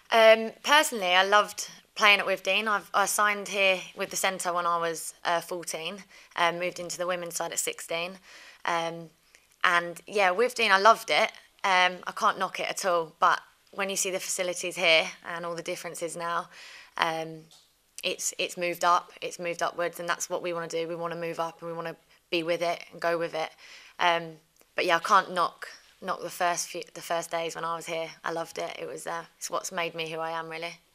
Personally, I loved playing at Withdean. I signed here with the centre when I was 14, moved into the women's side at 16. Um, and yeah, Withdean, I loved it. I can't knock it at all. But when you see the facilities here and all the differences now, um, it's moved up, it's moved upwards, and that's what we want to do. We want to move up and we want to be with it and go with it. But yeah, I can't knock the first days when I was here. I loved it. It's what's made me who I am, really.